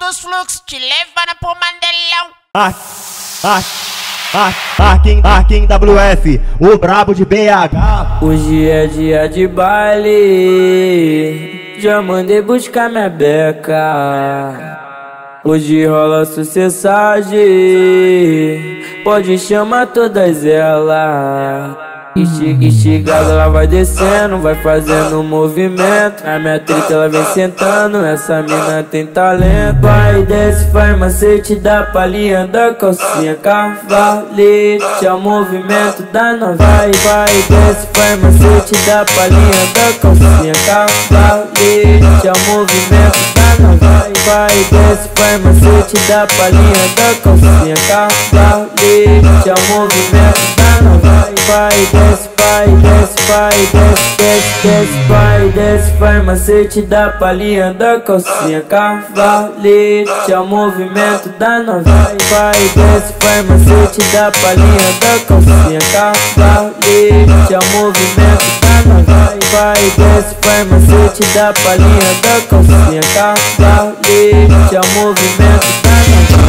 dos fluxos, te levando pro Mandelão. Marquinhos WF, o brabo de BH. Hoje é dia de baile, já mandei buscar minha beca. Hoje rola sucessagem, pode chamar todas elas. Estigada, ela vai descendo, vai fazendo movimento. A minha treta ela vem sentando, essa mina tem talento. Vai, desce, faz macete da palhinha da calcinha cavalete. É o movimento da nova. Vai, desce, faz macete da palhinha da calcinha cavalete. É o movimento da nova. Vai, desce, faz macete da palhinha da calcinha cavalete. É o movimento da nova. Vai, desce, faz macete da palhinha da calcinha cavalete. É o movimento da nova. Vai, desce, faz macete da palhinha da calcinha cavalete. É o movimento da nova. Vai, desce, faz macete da palhinha da calcinha cavalete. É o movimento da nova.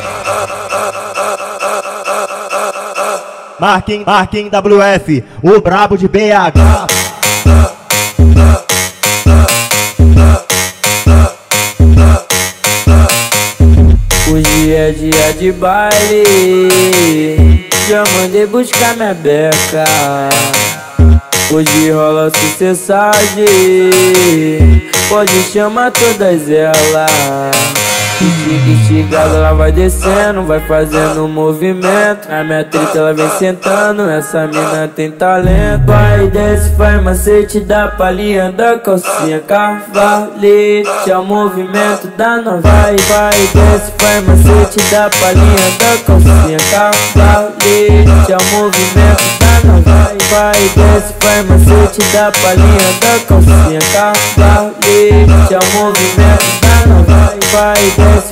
Marquinhos WF, o brabo de BH. Hoje é dia de baile, já mandei buscar minha beca. Hoje rola sucessagem, pode chamar todas elas. Estigada, ela vai descendo, vai fazendo movimento. A minha treta ela vem sentando, essa mina tem talento. Vai, desce, faz macete da palhinha da calcinha cavalete. É o movimento da nova. Vai, desce, faz macete da palhinha da calcinha cavalete. É o movimento da nova. Vai, desce, faz macete da palhinha da calcinha cavalete. É o movimento da nova. Vai, desce,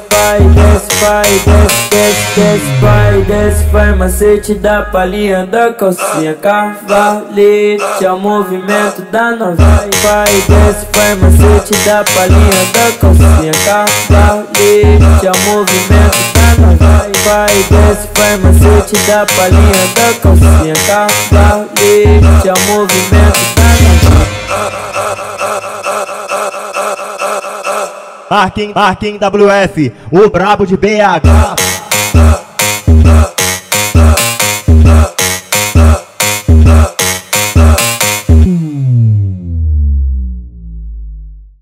faz macete da palhinha da calcinha cavalete. É o movimento da nova. Vai, desce, faz macete da palhinha da calcinha cavalete. É o movimento da nova. Vai, desce, faz macete da palhinha da calcinha cavalete. É o movimento da nova. Marquinhos WF, o brabo de BH.